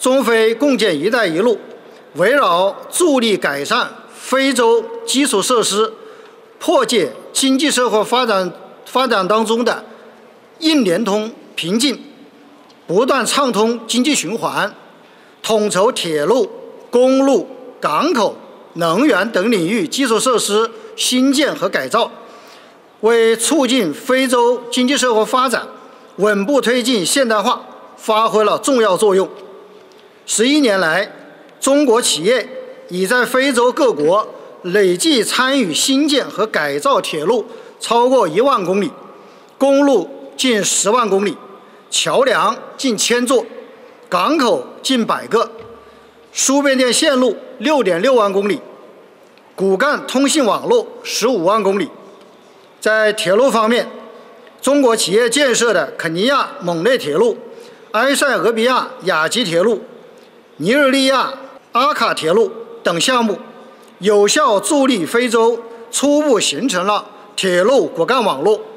中非共建“一带一路”，围绕助力改善非洲基础设施，破解经济社会发展当中的硬联通瓶颈，不断畅通经济循环，统筹铁路、公路、港口、能源等领域基础设施兴建和改造，为促进非洲经济社会发展、稳步推进现代化发挥了重要作用。11年来，中国企业已在非洲各国累计参与兴建和改造铁路超过1万公里，公路近10万公里，桥梁近1000座，港口近100个，输变电线路6.6万公里，骨干通信网络15万公里。在铁路方面，中国企业建设的肯尼亚蒙内铁路、埃塞俄比亚雅吉铁路、尼日利亚阿卡铁路等项目，有效助力非洲初步形成了铁路骨干网络。